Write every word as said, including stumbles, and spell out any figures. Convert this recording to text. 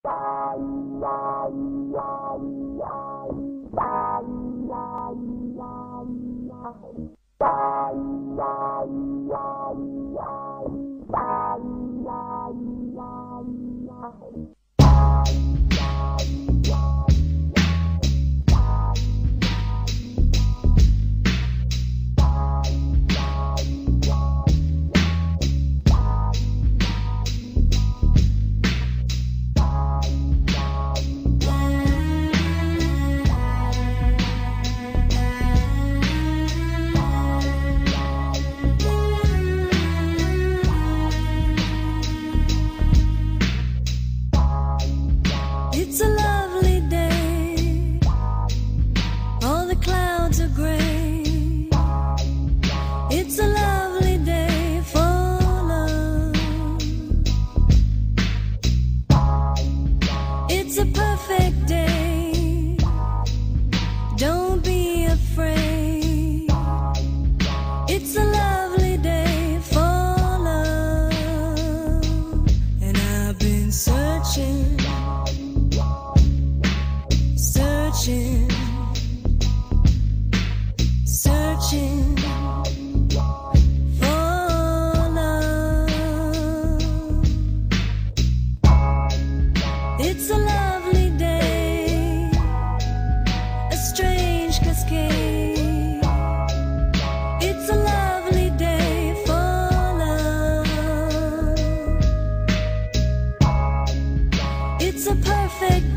It's a lovely day, all the clouds are gray. It's a lovely day for love. It's a perfect day, don't be afraid. It's a lovely day for love. And I've been searching, Searching, searching for love. It's a lovely day, a strange cascade. It's a lovely day for love. It's a perfect